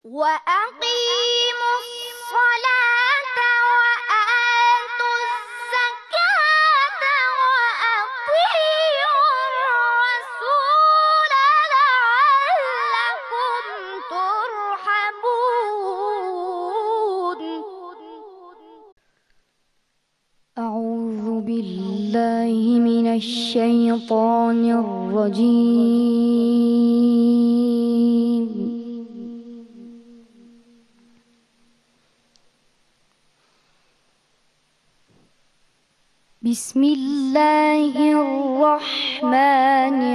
وأقيموا الصلاة وآتوا الزكاة وأطيعوا الرسول لعلكم ترحمون. أعوذ بالله من الشيطان الرجيم. بسم الله الرحمن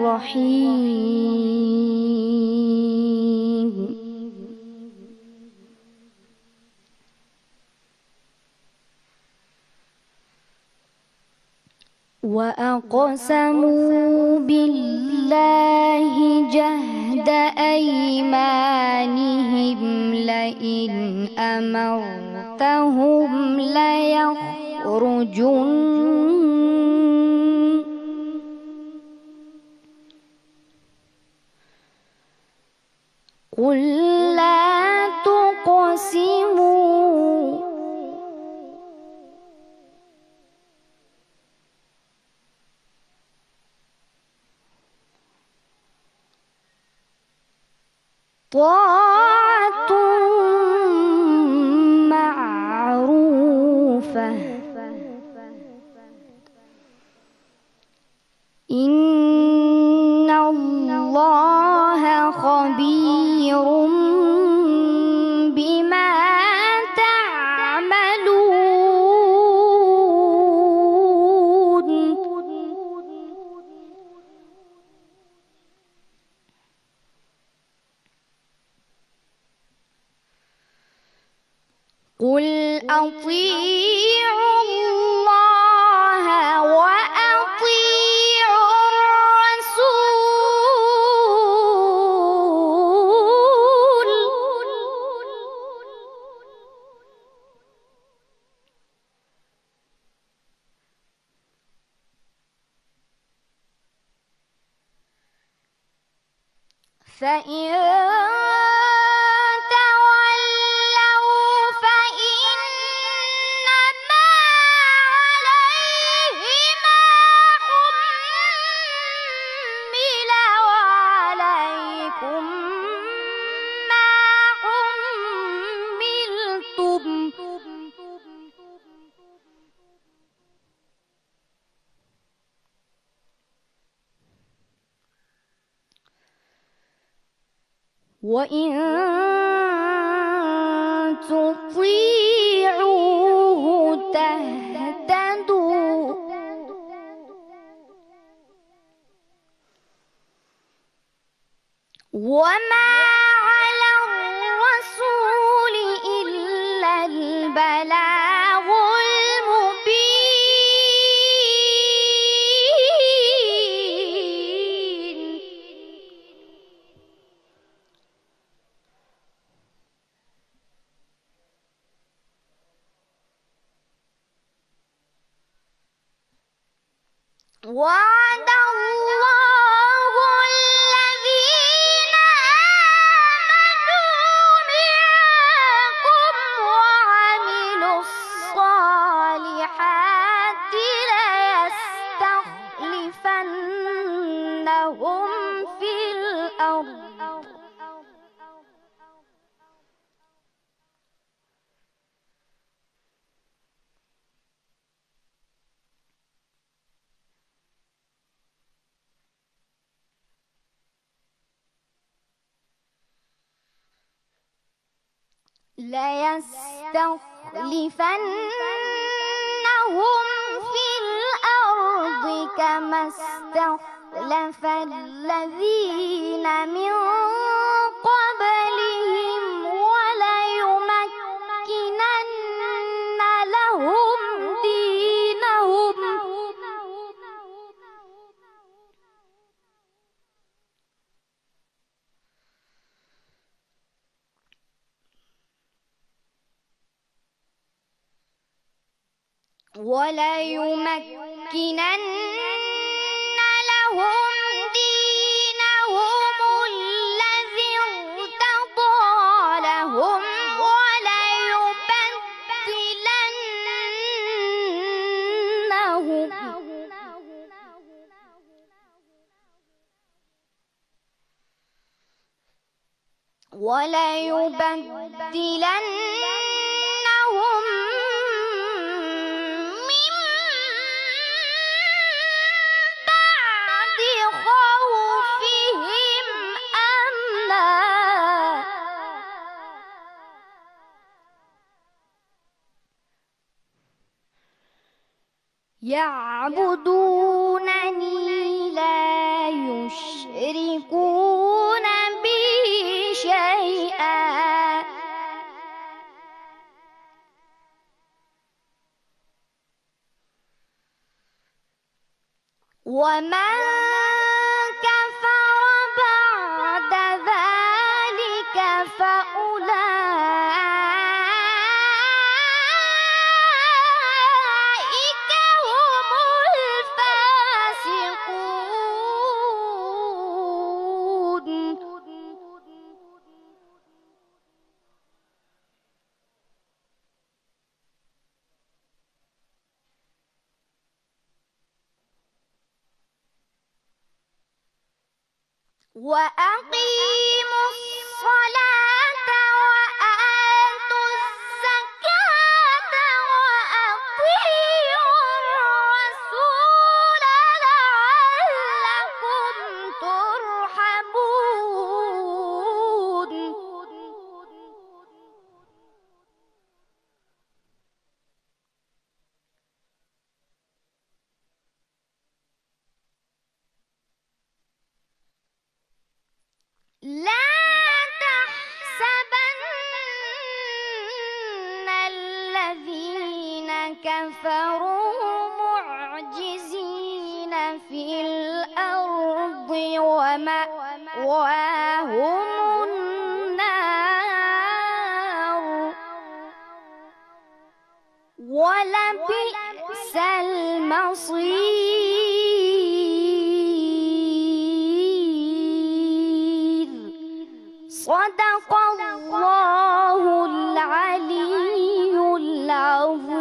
الرحيم. وأقسموا بالله جهد أيمانهم لئن أمرتهم ليخرجن قل لا تقسموا طاعة معروفة إن الله خبير بما تعملون. قل أطيعوا الله وأطيعوا الرسول فإن وإن تطيعوه تهتدوا وما على الرسول إلا البلاغ المبين. وعد الله الذين آمنوا منكم وعملوا الصالحات ليستخلفنهم في الأرض كما استخلف الذين من قبلهم وليمكنن لهم دينهم الذي ارتضى وليبدلنهم من بعد خوفهم أمنا يعبدونني لا يشركون بي شيئا ومن كفر بعد ذلك فأولئك هم الفاسقون. وأقيموا الصلاة وآتوا الزكاة وأطيعوا الرسول لعلكم ترحمون. لا تحسبن الذين كفروا معجزين في الأرض ومأواهم النار ولبئس المصير. صدق الله العلي العظيم.